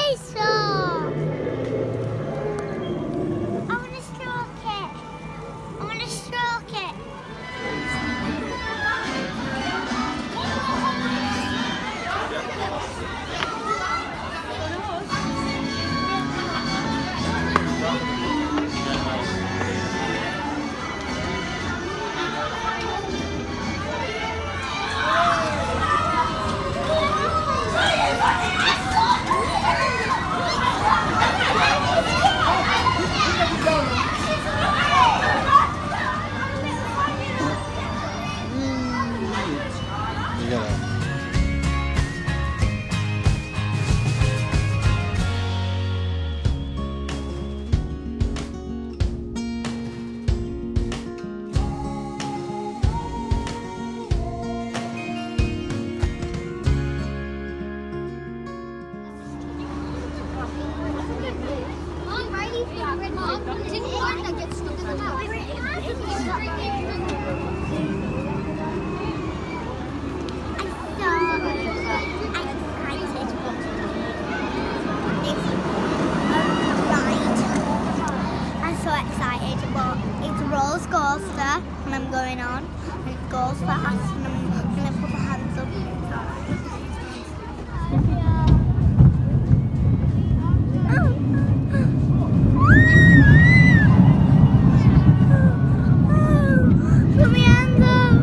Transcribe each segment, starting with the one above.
dinosaur. I want to stroke it. I want to stroke it. Coaster and I'm going on and it goes fast and I'm going to put my hands up put my hands up.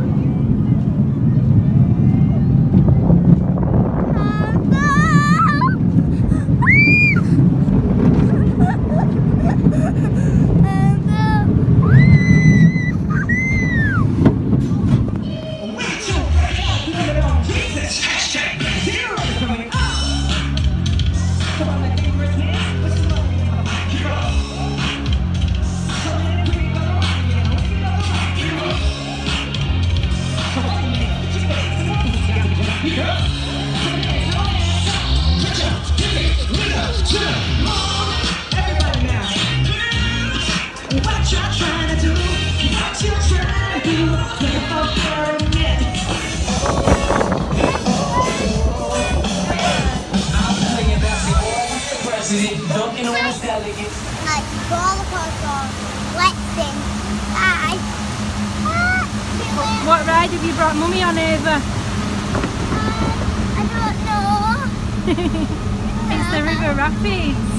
Like roller coaster, let's sing. Bye. What ride have you brought Mummy on, Ava? I don't know. It's the River Rapids.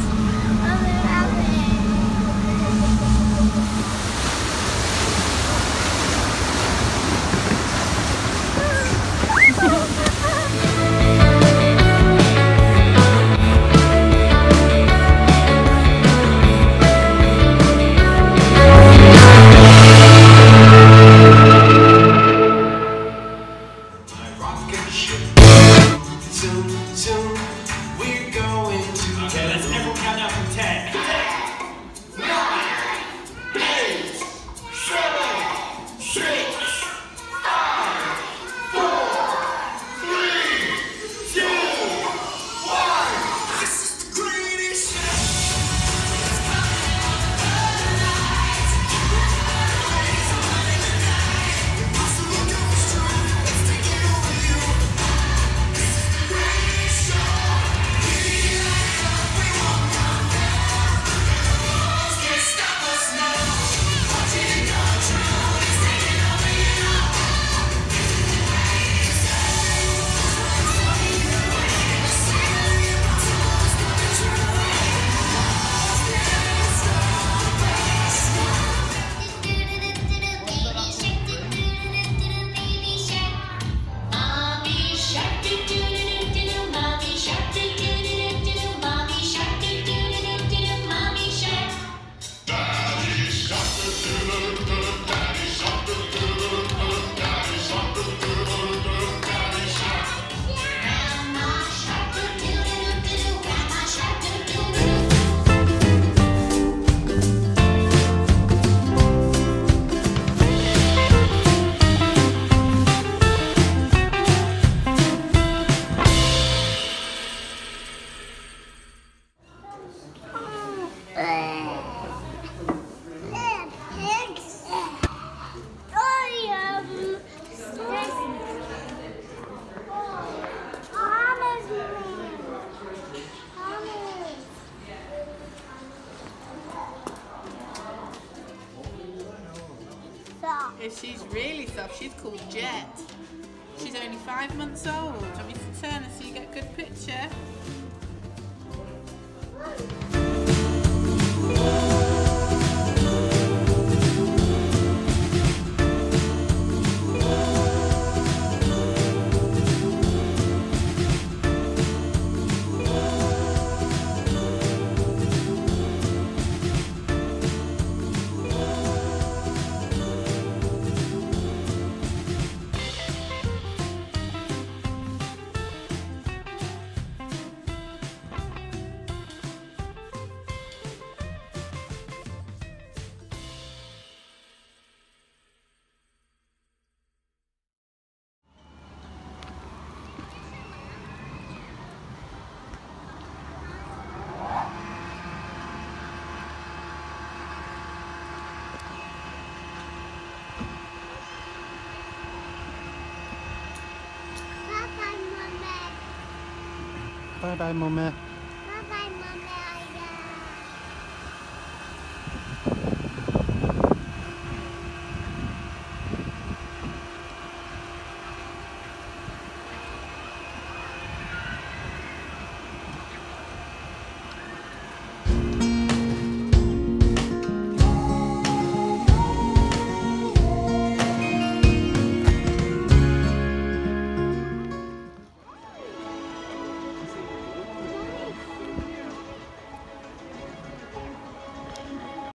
Soon, we're going to. Okay, let's everyone. If she's really soft, she's called Jet. She's only 5 months old. Want me to turn her so you get a good picture? Bye bye, Mummy. Bye bye, Mummy. Bye bye, Mummy.